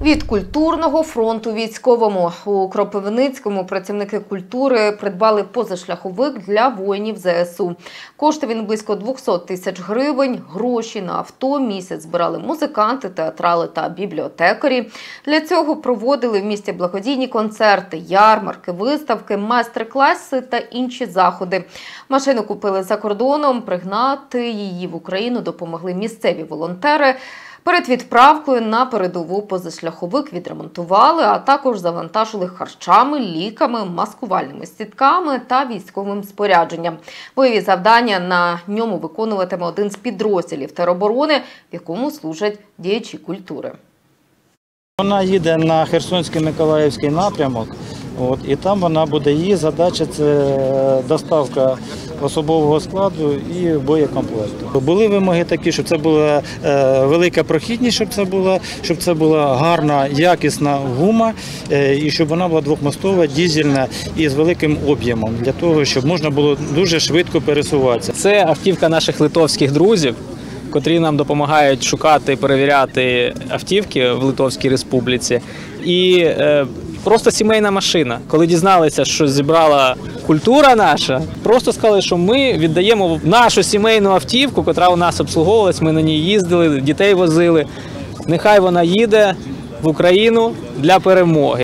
Від культурного фронту військовому. У Кропивницькому працівники культури придбали позашляховик для воїнів ЗСУ. Коштує він близько 200 тисяч гривень. Гроші на авто місяць збирали музиканти, театрали та бібліотекарі. Для цього проводили в місті благодійні концерти, ярмарки, виставки, майстер-класи та інші заходи. Машину купили за кордоном, пригнати її в Україну допомогли місцеві волонтери. Перед відправкою на передову позашляховик відремонтували, а також завантажили харчами, ліками, маскувальними сітками та військовим спорядженням. Бойові завдання на ньому виконуватиме один з підрозділів тероборони, в якому служать діячі культури. Вона їде на Херсонський-Миколаївський напрямок, і там вона буде, її задача – це доставка особового складу і боєкомплекту. Були вимоги такі, щоб це була велика прохідність, щоб це була гарна, якісна гума і щоб вона була двохмостова, дизельна і з великим об'ємом, для того, щоб можна було дуже швидко пересуватися. Це автівка наших литовських друзів, котрі нам допомагають шукати, перевіряти автівки в Литовській Республіці. І просто сімейна машина. Коли дізналися, що зібрала культура наша, просто сказали, що ми віддаємо нашу сімейну автівку, котра у нас обслуговувалась, ми на ній їздили, дітей возили. Нехай вона їде в Україну для перемоги.